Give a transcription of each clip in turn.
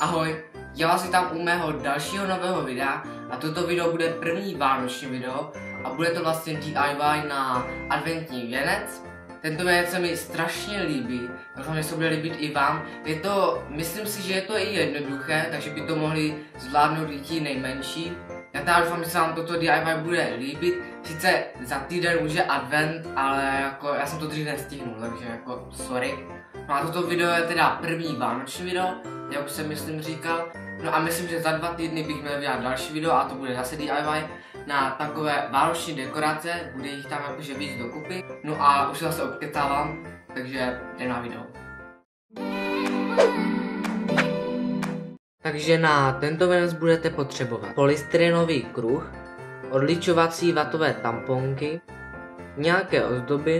Ahoj, já vás vítám u mého dalšího nového videa a toto video bude první vánoční video a bude to vlastně DIY na adventní věnec. Tento věnec se mi strašně líbí, doufám, že se bude líbit i vám. Myslím si, že je to i jednoduché, takže by to mohli zvládnout i ti nejmenší. Já teda doufám, že se vám toto DIY bude líbit. Sice za týden už je advent, ale jako já jsem to dřív nestihnul, takže jako sorry. No a toto video je teda první vánoční video, jak už jsem myslím říkal. No a myslím, že za 2 týdny bych měl vydat další video a to bude zase DIY na takové vánoční dekorace, bude jich tam jakože víc dokupy. No a už se zase obkecávám, takže jde na video. Takže na tento věnec budete potřebovat polystyrenový kruh, odličovací vatové tamponky, nějaké ozdoby,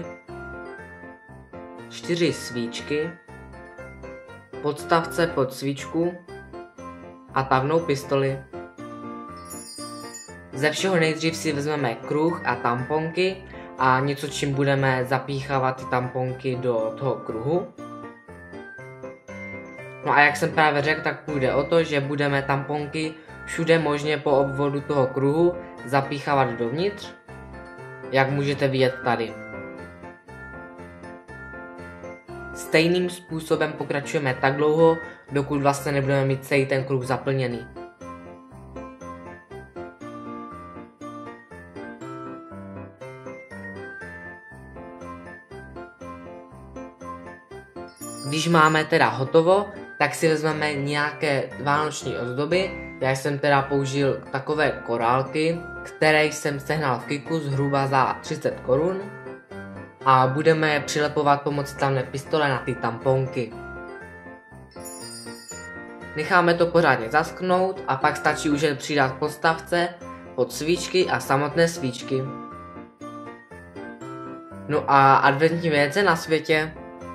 4 svíčky, podstavce pod svíčku a tavnou pistoli. Ze všeho nejdřív si vezmeme kruh a tamponky a něco, čím budeme zapíchávat ty tamponky do toho kruhu. No a jak jsem právě řekl, tak půjde o to, že budeme tamponky všude možně po obvodu toho kruhu zapíchávat dovnitř, jak můžete vidět tady. Stejným způsobem pokračujeme tak dlouho, dokud vlastně nebudeme mít celý ten kruh zaplněný. Když máme teda hotovo, tak si vezmeme nějaké vánoční ozdoby. Já jsem teda použil takové korálky, které jsem sehnal v Kiku zhruba za 30 korun. A budeme je přilepovat pomocí tamné pistole na ty tamponky. Necháme to pořádně zaschnout a pak stačí už jen přidat podstavce pod svíčky a samotné svíčky. No a adventní věnce na světě.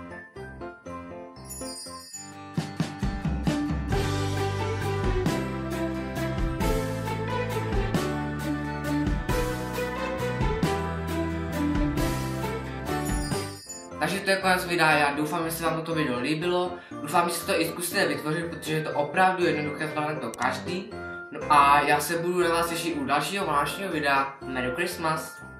Takže to je konec videa, já doufám, že se vám toto video líbilo, doufám, že si to i zkusíte vytvořit, protože je to opravdu jednoduché, zvládne to každý. No a já se budu na vás těšit u dalšího vánočního videa. Merry Christmas!